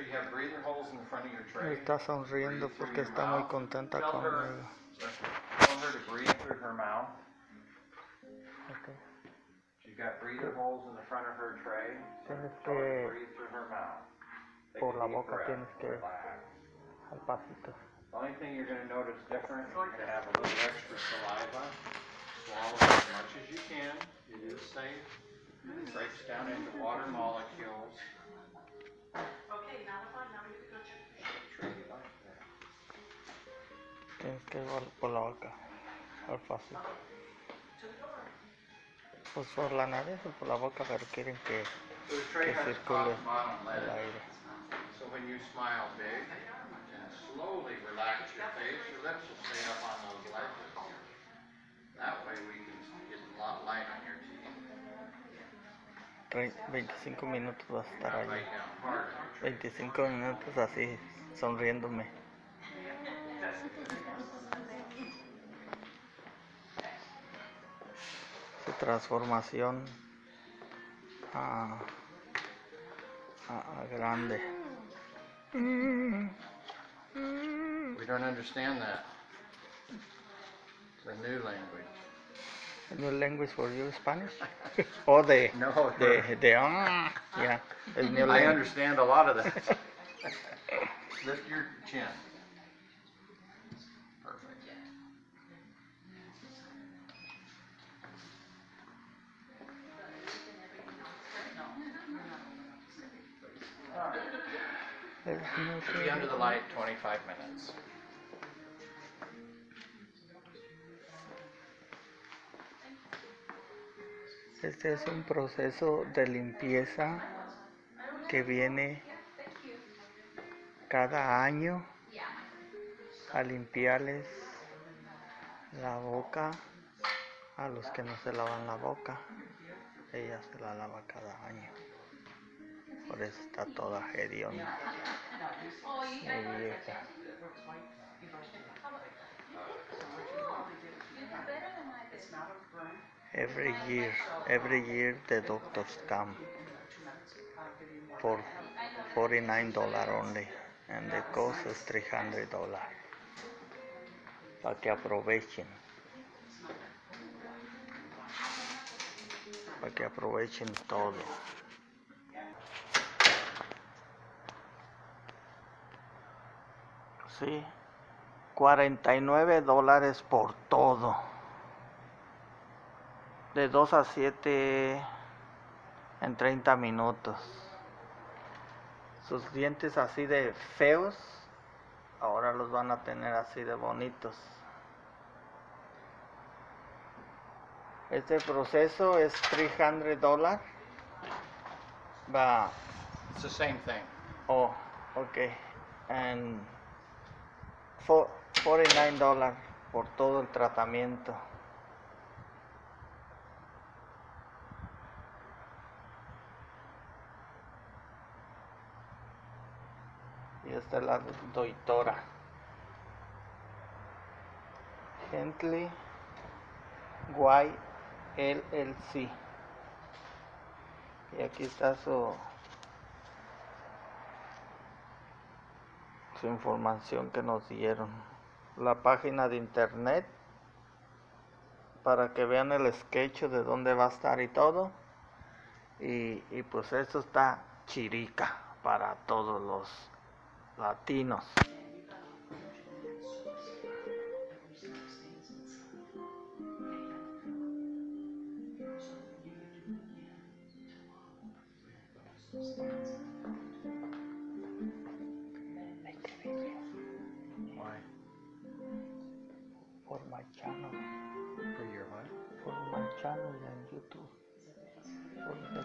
Está sonriendo porque está muy contenta conmigo. Okay. Tienes que, por la boca tienes que, al pasito. The only thing you're going to notice different, you're going to have a little extra saliva. Swallow as much as you can. It is safe. It breaks down into water molecules. Okay, now we can go check the Treat it like that. Tienes que ir por la boca, al pasito. Pues por la nariz o por la boca, pero quieren que circule el aire. So when you smile big and slowly relax your face, your lips will stay up on those ledges. That way we can get a lot of light on your teeth. 25 minutos vas a estar allí. 25 minutos así, sonriéndome. Su transformación a grande. We don't understand that. The new language. The new language for you, Spanish? Or the yeah, el new language. I understand a lot of that. Lift your chin. Perfect. Be under the light 25 minutes. Este es un proceso de limpieza que viene cada año a limpiarles la boca a los que no se lavan la boca. Ella se la lava cada año. Por eso está toda hedionda y vieja. Every year the doctors come for $49 only, and the cost is $300. Para que aprovechen. Para que aprovechen todo. Sí, $49 por todo. De 2 a 7 en 30 minutos. Sus dientes así de feos, ahora los van a tener así de bonitos. Este proceso es $300. Va. It's the same thing. Oh, okay. And $49 por todo el tratamiento. Y esta es la doctora Gently White LLC. Y aquí está su información que nos dieron. La página de internet para que vean el sketch de dónde va a estar y todo. Y pues esto está chirica para todos los latinos. Why? For my channel. For your what? For my channel en YouTube. For the